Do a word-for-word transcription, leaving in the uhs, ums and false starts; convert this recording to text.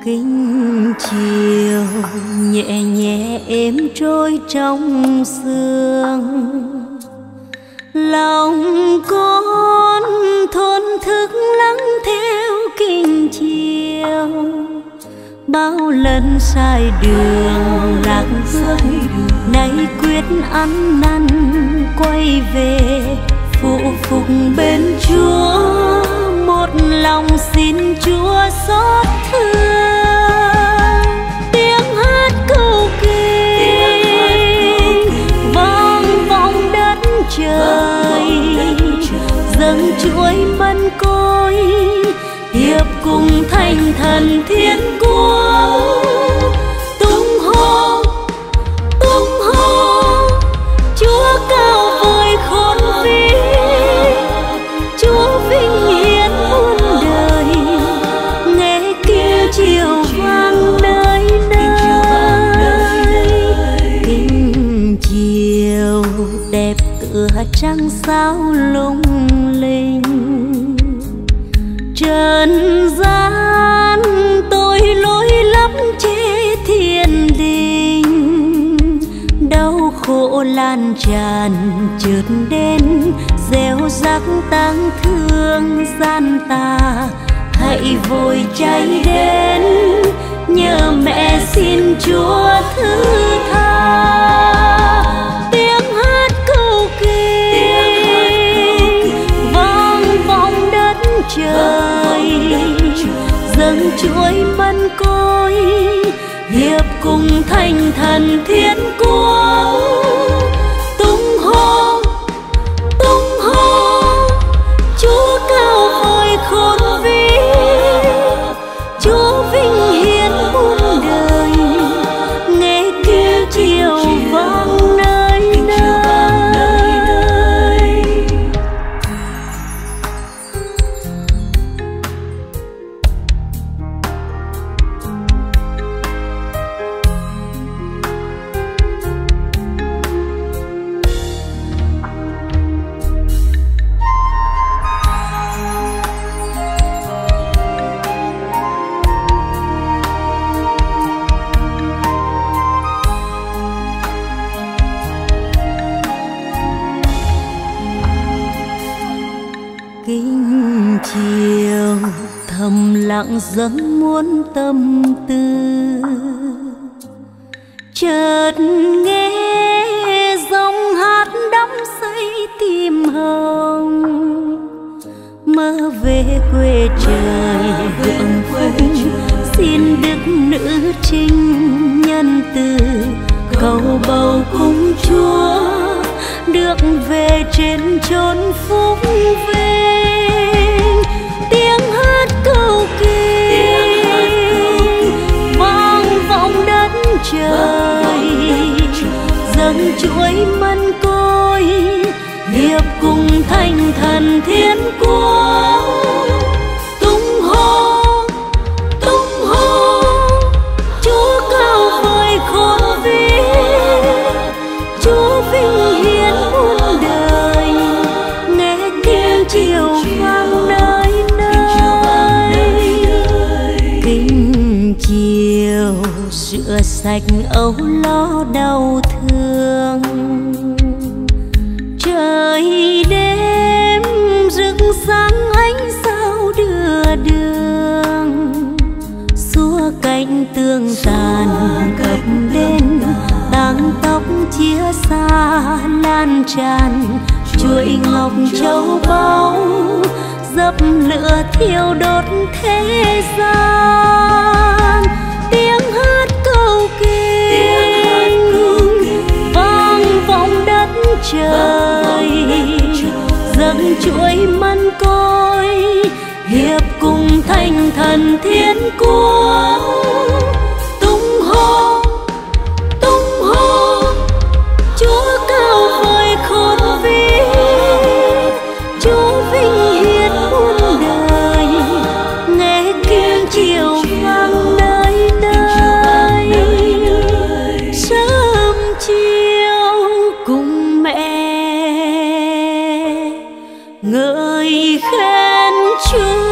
Kinh chiều nhẹ nhẹ êm trôi trong sương, lòng con thổn thức lắng theo kinh chiều. Bao lần sai đường lạc hướng, nay quyết ăn năn quay về phụ phục bên Chúa. Một lòng xin Chúa xót thương, tiếng hát cầu kỳ vang vọng đất trời, dâng chuỗi mân côi hiệp cùng thành thần thiên quốc. Tung hô tung hô Chúa cao vời khôn vĩ, Chúa vinh hiển muôn đời, nghe kêu chiều vang nơi nơi. Kinh chiều đẹp tựa trăng sao lung linh, trần gian tôi lối lắm chế thiên đình. Đau khổ lan tràn chợt đến, gieo rắc tang thương gian tà. Hãy vội chạy đến nhờ mẹ xin Chúa thứ tha. Tiếng hát cầu kỳ vang vọng đất trời, dâng chuỗi mân côi hiệp cùng thành thần thiên quốc. Tung hô tung hô Chúa cao vời khôn vĩ, Chúa vinh hiển muôn đời, nghe kêu chiều vang nơi nơi. Kinh chiều thầm lặng dâng muôn tâm tư, chợt nghe dòng hát đắm say tim hồng. Mơ về quê trời hưởng phúc, xin đức nữ trinh nhân từ cầu bầu cùng Chúa, được về trên chốn phúc vinh. Tiếng hát cầu kỳ vang vọng đất trời, dâng chuỗi mân côi hiệp cùng thành thần thiên quốc. Tung hô tung hô Chúa cao vời khôn vĩ, Chúa vinh hiển muôn đời, nghe kêu chiều vang nơi nơi. Kinh chiều rửa sạch âu lo đau thương, trời đêm rực sáng ánh sao đưa đường. Xua cánh tương tàn cập đến, tang tóc chia xa lan tràn. Chuỗi ngọc châu báu dập lửa thiêu đốt thế gian. Tiếng hát cầu kỳ vang vọng đất trời, dâng chuỗi mân côi hiệp cùng thành thần thiên quốc. Tung hô tung hô Chúa cao vời khôn vĩ, Chúa vinh hiển muôn đời, nghe kêu chiều vang nơi nơi. Sớm chiều cùng mẹ ngợi khen Chúa.